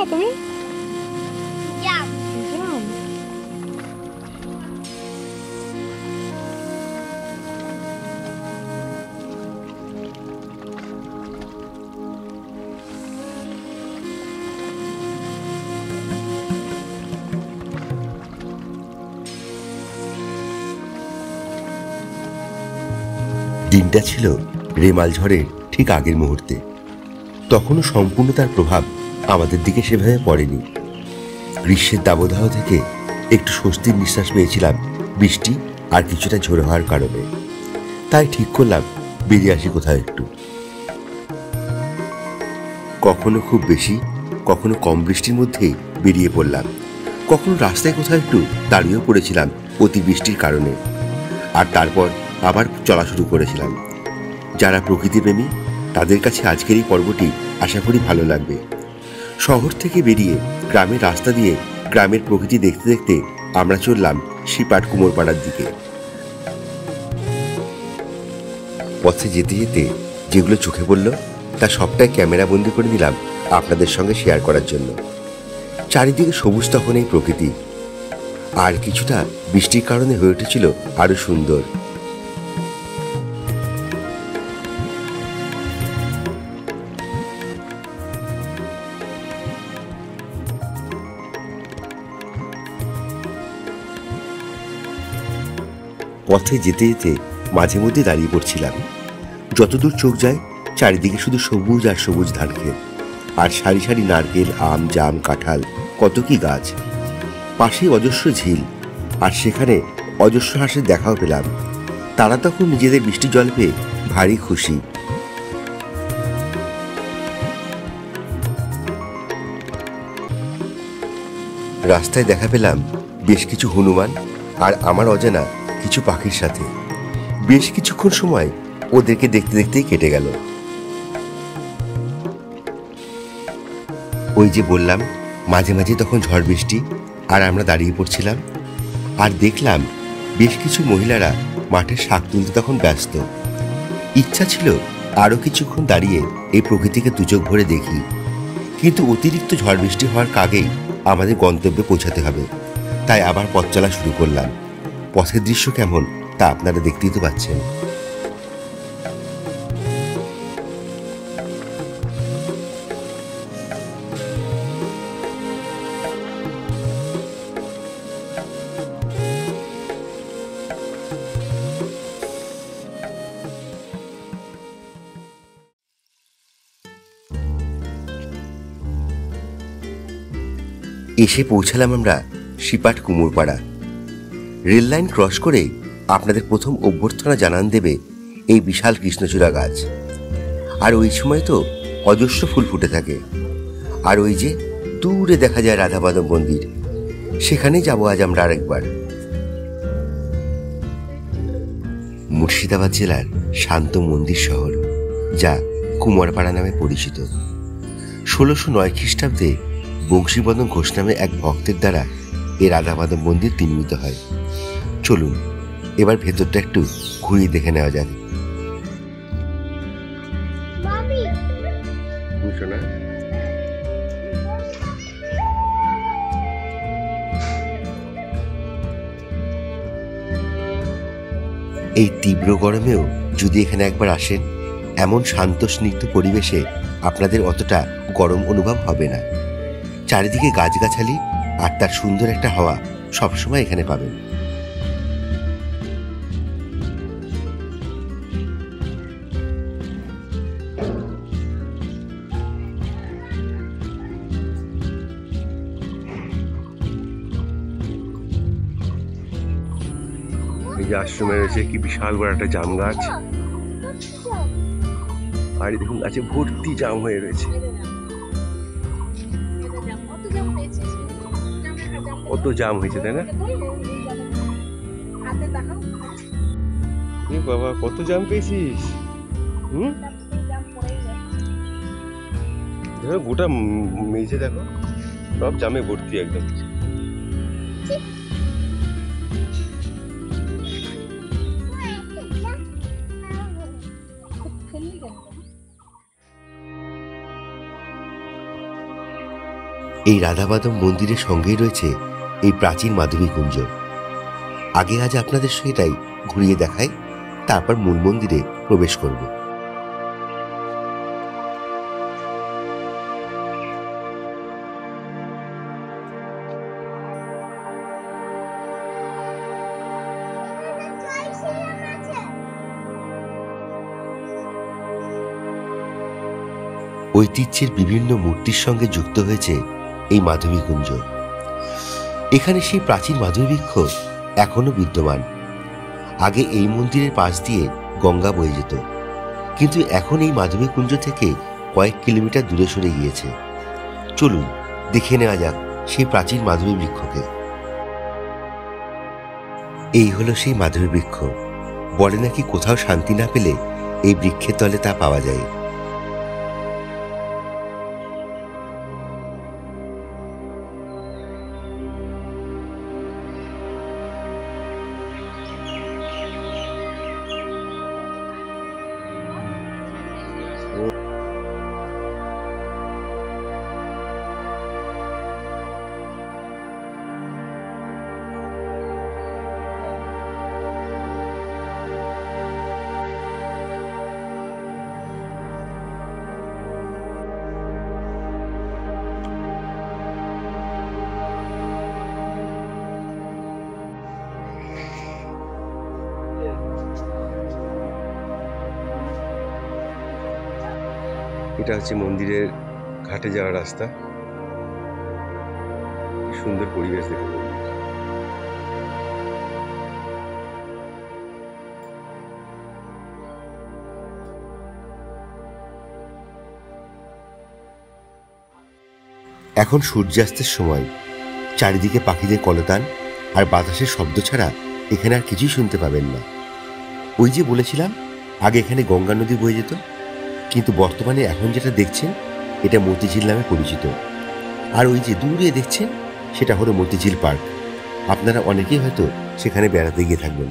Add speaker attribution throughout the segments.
Speaker 1: তুমি?
Speaker 2: জাম।
Speaker 1: জাম।
Speaker 3: দিনটা ছিল রেমাল ঝড়ের ঠিক আগের মুহূর্তে। তখনও সম্পূর্ণ তার প্রভাব আমাদের দিকে সেভাবে পড়েনি। গ্রীষ্মের দাবদাহ থেকে একটু স্বস্তির নিঃশ্বাস পেয়েছিলাম বৃষ্টি আর কিছুটা ঝোড়ো হওয়ার কারণে। তাই ঠিক করলাম বেরিয়ে আসি কোথাও একটু। কখনো খুব বেশি, কখনো কম বৃষ্টির মধ্যেই বেরিয়ে পড়লাম। কখনো রাস্তায় কোথাও একটু দাঁড়িয়েও পড়েছিলাম অতিবৃষ্টির কারণে। আর তারপর আবার চলা শুরু করেছিলাম। যারা প্রকৃতিপ্রেমী তাদের কাছে আজকের এই পর্বটি আশা করি ভালো লাগবে। শহর থেকে বেরিয়ে গ্রামের রাস্তা দিয়ে গ্রামের প্রকৃতি দেখতে দেখতে আমরা চললাম শিপাট কুমোরপাড়ার দিকে। পথে যেতে যেতে যেগুলো চোখে পড়ল তা সবটাই ক্যামেরা বন্দি করে নিলাম আপনাদের সঙ্গে শেয়ার করার জন্য। চারিদিকে সবুজ তখন এই প্রকৃতি, আর কিছুটা বৃষ্টির কারণে হয়ে উঠেছিল আরো সুন্দর। পথে যেতে যেতে মাঝে মধ্যে দাঁড়িয়ে পড়ছিলাম। যতদূর চোখ যায় চারিদিকে শুধু সবুজ আর সবুজ ধান ক্ষেত, আর সারি সারি নারকেল, আম, জাম, কাঁঠাল, কত কি গাছ। পাশেই অজস্র ঝিল, আর সেখানে অজস্র হাঁসের দেখাও পেলাম। তারা তখন নিজেদের বৃষ্টির জল পেয়ে ভারী খুশি। রাস্তায় দেখা পেলাম বেশ কিছু হনুমান আর আমার অজানা কিছু পাখির সাথে। বেশ কিছুক্ষণ সময় ওদেরকে দেখতে দেখতেই কেটে গেল। ওই যে বললাম মাঝে মাঝে তখন ঝড় বৃষ্টি, আর আমরা দাঁড়িয়ে পড়ছিলাম। আর দেখলাম বেশ কিছু মহিলারা মাঠে শাক তুলতে তখন ব্যস্ত। ইচ্ছা ছিল আরো কিছুক্ষণ দাঁড়িয়ে এই প্রকৃতিকে দুচোখ ভরে দেখি, কিন্তু অতিরিক্ত ঝড় বৃষ্টি হওয়ার আগেই আমাদের গন্তব্যে পৌঁছাতে হবে। তাই আবার পথ চলা শুরু করলাম। পথের দৃশ্য কেমন তা আপনারা দেখতেই তো পাচ্ছেন। এসে পৌঁছালাম আমরা শিপাট কুমোরপাড়া। রেল লাইন ক্রস করে আপনাদের প্রথম অভ্যর্থনা জানান দেবে এই বিশাল কৃষ্ণচূড়া গাছ। আর ওই সময় তো অজস্র ফুল ফুটে থাকে। আর ওই যে দূরে দেখা যায় রাধা মাধব মন্দির, সেখানেই যাবো আজ আমরা আরেকবার। মুর্শিদাবাদ জেলার শান্ত মন্দির শহর, যা কুমারপাড়া নামে পরিচিত। 1609 খ্রিস্টাব্দে বংশীবদন ঘোষ নামে এক ভক্তের দ্বারা এই রাধা মাধব মন্দির নির্মিত হয়। চলুন এবার ভেতরটা একটু ঘুরিয়ে দেখে নেওয়া যাক। এই তীব্র গরমেও যদি এখানে একবার আসেন, এমন শান্ত স্নিগ্ধ পরিবেশে আপনাদের অতটা গরম অনুভব হবে না। চারিদিকে গাছগাছালি আর তার সুন্দর একটা হাওয়া সবসময় এখানে পাবেন। এই যে আশ্রমে রয়েছে কি বিশাল বড় একটা জাম গাছ, আর দেখুন গাছে ভর্তি জাম হয়ে রয়েছে। কত জাম হয়েছে তাই না? বাবা কত জাম পেয়েছিস! দেখো গোটা মেঝে দেখো, সব জামে ভর্তি একদম। এই রাধামাধব মন্দিরের সঙ্গেই রয়েছে এই প্রাচীন মাধবীকুঞ্জ। আগে আজ আপনাদের সেটাই ঘুরিয়ে দেখাই, তারপর মূল মন্দিরে প্রবেশ করব। ঐতিহ্যের বিভিন্ন মূর্তির সঙ্গে যুক্ত হয়েছে এই মাধবীকুঞ্জ। এখানে সেই প্রাচীন মাধবী বৃক্ষ এখনো বিদ্যমান। আগে এই মন্দিরের পাশ দিয়ে গঙ্গা বয়ে যেত, কিন্তু এখন এই মাধবীকুঞ্জ থেকে কয়েক কিলোমিটার দূরে সরে গিয়েছে। চলুন দেখে নেওয়া যাক সেই প্রাচীন মাধবী বৃক্ষকে। এই হলো সেই মাধবী বৃক্ষ। বলে নাকি কোথাও শান্তি না পেলে এই বৃক্ষের তলে তা পাওয়া যায়। এটা হচ্ছে মন্দিরের ঘাটে যাওয়ার রাস্তা। কি সুন্দর পরিবেশ দেখুন। এখন সূর্যাস্তের সময়। চারিদিকে পাখিদের কলতান আর বাতাসের শব্দ ছাড়া এখানে আর কিছুই শুনতে পাবেন না। ওই যে বলেছিলাম আগে এখানে গঙ্গা নদী বয়ে যেত, কিন্তু বর্তমানে এখন যেটা দেখছেন এটা মতিঝিল নামে পরিচিত। আর ওই যে দূরে দেখছেন সেটা হলো মতিঝিল পার্ক। আপনারা অনেকেই হয়তো সেখানে বেড়াতে গিয়ে থাকবেন।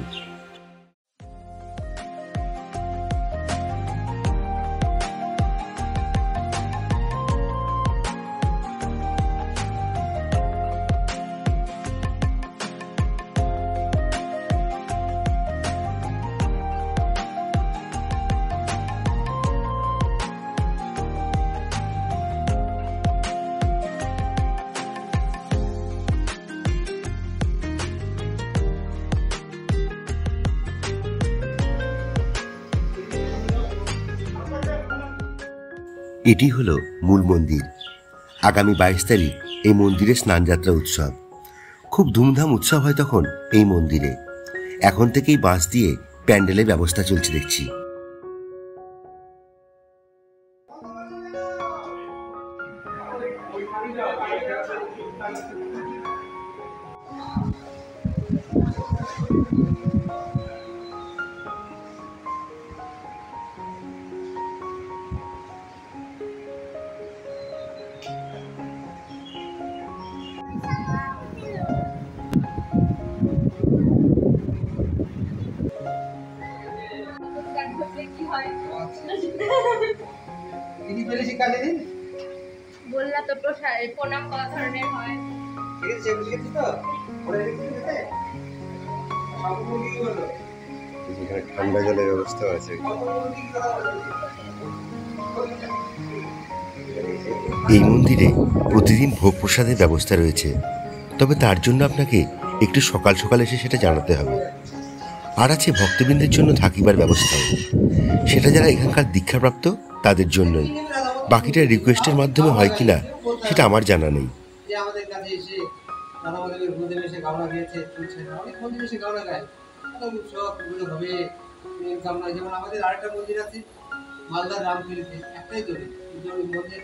Speaker 3: এটি হলো মূল মন্দির। আগামী 22 তারিখ এই মন্দিরে স্নানযাত্রা উৎসব। খুব ধুমধাম উৎসব হয় তখন এই মন্দিরে। এখন থেকেই বাঁশ দিয়ে প্যান্ডেলের ব্যবস্থা চলছে দেখছি।
Speaker 2: বললা তো প্রণাম করা ধরনের হয়।
Speaker 3: ঠান্ডা জলের ব্যবস্থা আছে। এই মন্দিরে প্রতিদিন ভোগ প্রসাদের ব্যবস্থা রয়েছে, তবে তার জন্য আপনাকে একটু সকাল সকাল এসে সেটা জানাতে হবে। আর আছে ভক্তবৃন্দের জন্য থাকিবার ব্যবস্থা, সেটা যারা এখানকার দীক্ষাপ্রাপ্ত তাদের জন্যই। বাকিটা রিকোয়েস্টের মাধ্যমে হয় কিনা সেটা আমার জানা নেই।
Speaker 1: যেমন আমাদের আরেকটা মন্দির আছে মালদার রামপুরিতে, একটাই তৈরি মন্দির,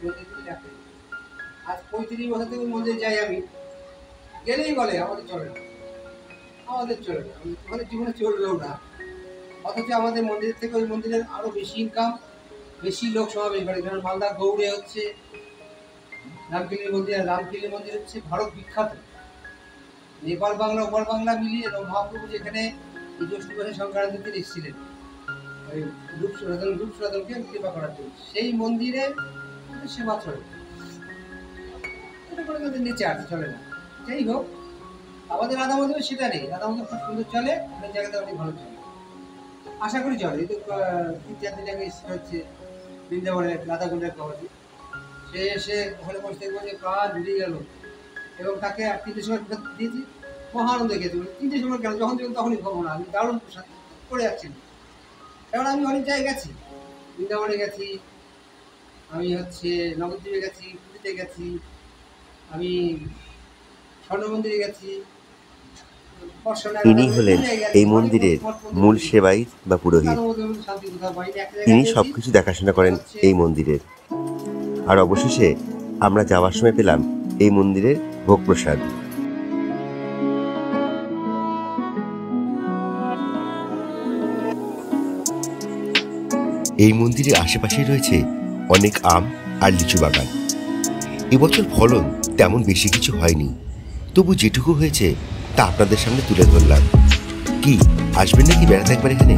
Speaker 1: আজ 35 বছর থেকে মন্দিরে যাই আমি, গেলেই বলে আমাদের চলে না, আমাদের চলে না, আমাদের জীবনে চলবেও না। অথচ আমাদের মন্দির থেকে ওই মন্দিরের আরও বেশি ইনকাম, বেশি লোক সমাবেশ করে। কারণ মালদা গৌড়ে হচ্ছে রামকিলির মন্দির, আর রামকিলির মন্দির হচ্ছে ভারত বিখ্যাত। নেপাল বাংলা ওপার বাংলা মিলিয়ে মহাপ্রভু যেখানে এই জ্যৈষ্ঠ মাসে সংক্রান্তিতে এসেছিলেন ওই রূপ সনাতনকে কৃপা করার জন্য, সেই মন্দিরে সেবা চলে। করে কিন্তু নিচে আছে, চলে না। যাই হোক, আমাদের রাধা মাধবে সেটা নেই। রাধা মাধব খুব সুন্দর চলে, অনেক জায়গাতে অনেক ভালো চলে, আশা করি চলে। এই তো 3-4 দিন আগে এসে হচ্ছে বৃন্দাবনের রাধাকুণ্ডের কমিটি, সে এসে ওখানে বসে বসে প্রাণ জুড়ে গেল, এবং তাকে 3টের সময় প্রসাদ দিয়েছি, মহানন্দ খেয়েছি। 3টের সময় কেন, যখন দেবেন তখনই খাবো না, আমি দারুণ প্রসাদ করে যাচ্ছি। কারণ আমি অনেক জায়গায় গেছি, বৃন্দাবনে গেছি, আমি হচ্ছে নবদ্বীপে গেছি, পুরীতে গেছি, আমি স্বর্ণ মন্দিরে গেছি।
Speaker 3: ইনি হলেন এই মন্দিরের মূল সেবায়িত বা পুরোহিত। তিনি সবকিছু দেখাশোনা করেন এই মন্দিরের। আর অবশেষে আমরা যাওয়ার সময় পেলাম এই মন্দিরের ভোগ প্রসাদ। এই মন্দিরের আশেপাশেই রয়েছে অনেক আম আর লিচু বাগান। এবছর ফলন তেমন বেশি কিছু হয়নি, তবু যেটুকু হয়েছে তা আপনাদের সামনে তুলে ধরলাম। কি আসবেন নাকি বেড়াতে একবার এখানে?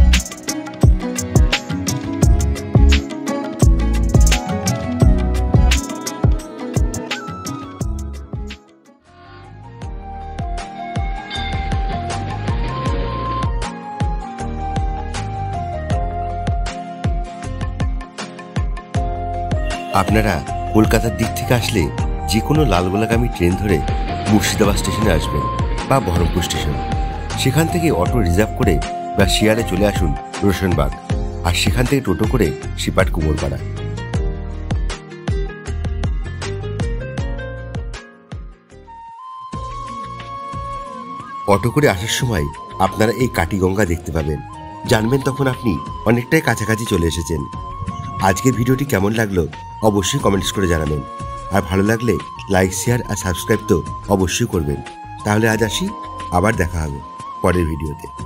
Speaker 3: আপনারা কলকাতার দিক থেকে আসলে যে কোনো লালগোলাগামী ট্রেন ধরে মুর্শিদাবাদ স্টেশনে আসবেন বা বহরমপুর স্টেশন। সেখান থেকে অটো রিজার্ভ করে বা শিয়ারে চলে আসুন রোশনবাগ, আর সেখান থেকে টোটো করে শিপাট কুমোরপাড়া। অটো করে আসার সময় আপনারা এই কাটিগঙ্গা দেখতে পাবেন, জানবেন তখন আপনি অনেকটাই কাছাকাছি চলে এসেছেন। আজকের ভিডিওটি কেমন লাগলো অবশ্যই কমেন্টস করে জানাবেন, আর ভালো লাগলে লাইক, শেয়ার আর সাবস্ক্রাইব তো অবশ্যই করবেন। তাহলে আজ আসি, আবার দেখা হবে পরের ভিডিওতে।